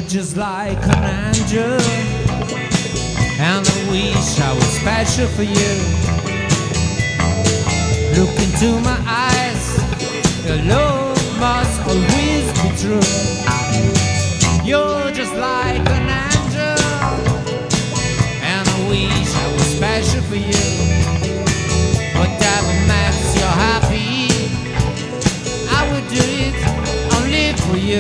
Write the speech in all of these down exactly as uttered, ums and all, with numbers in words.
just like an angel, and I wish I was special for you. Look into my eyes, your love must always be true. You're just like an angel, and I wish I was special for you. Whatever makes you happy, I would do it only for you.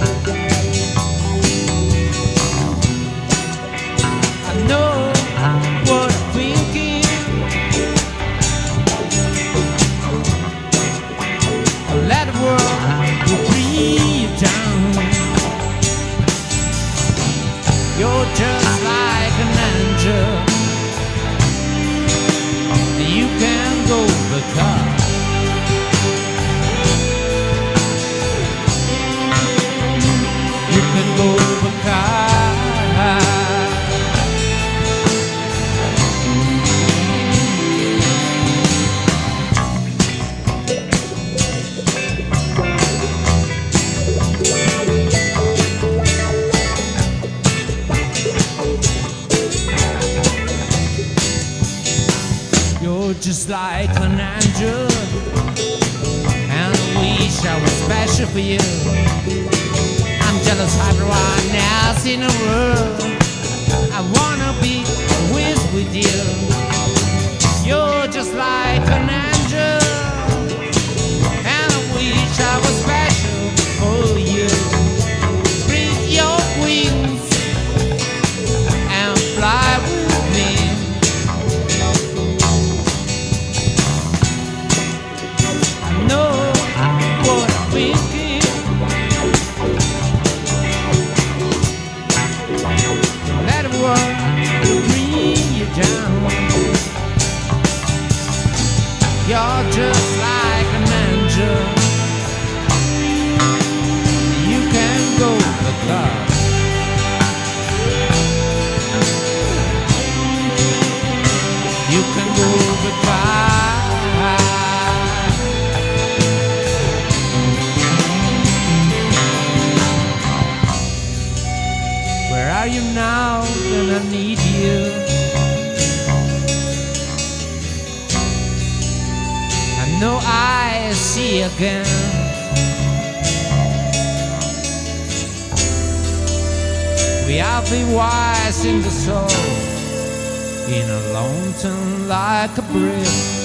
I know what I'm thinking. Let the world bring you down. You're just like an angel, and you can go because you can go because just like an angel, and I wish I was special for you. I'm jealous of everyone else in the world. I wanna be always with you. You're just like an angel, and I wish I was special for you. Spread your wings and fly with me. You're just like an angel, you can go the God. You can go the God. Where are you now when I need you? No, I see again. We have been wise in the soul, in a long time like a breath.